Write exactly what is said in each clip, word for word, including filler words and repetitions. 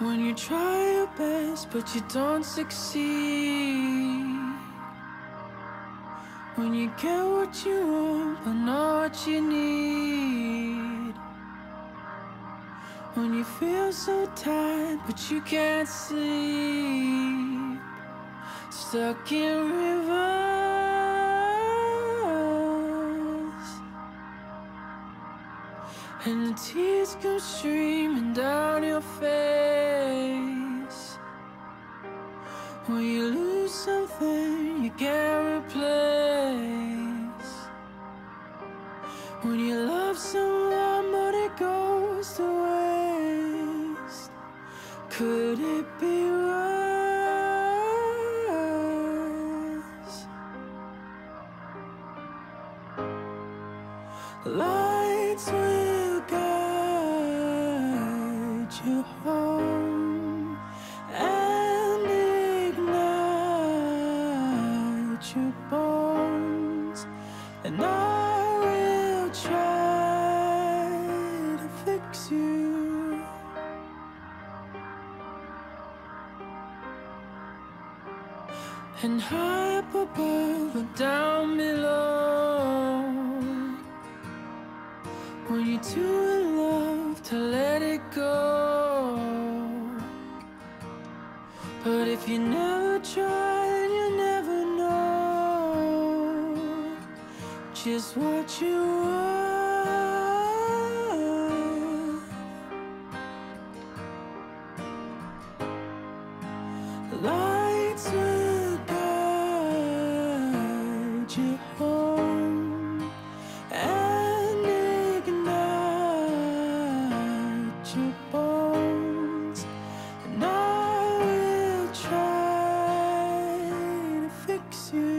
When you try your best but you don't succeed, when you get what you want but not what you need, when you feel so tired but you can't sleep, stuck in rivers, and the tears come streaming down your face. When you lose something you can't replace, when you love someone but it goes to waste, could it be worse? Lights will guide you home and ignite your bones, and I will try to fix you. And high up above or down below, when you're too in love to let it go. But if you never try, then you never know just what you want. Lights will guide you home and ignite your bones, and I will try to fix you.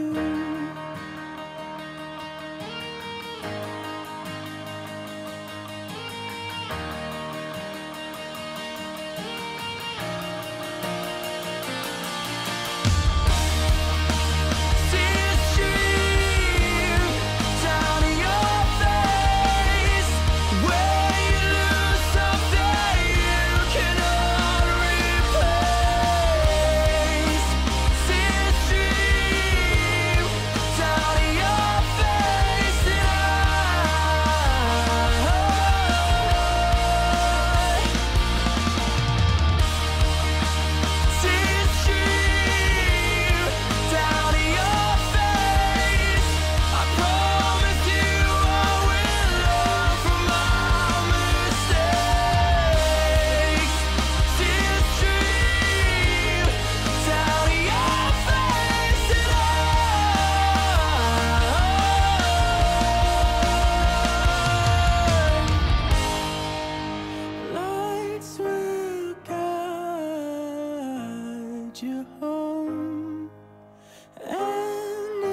You home and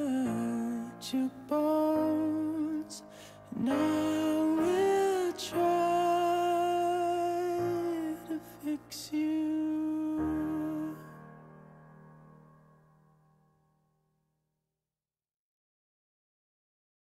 ignite your bones, and I will try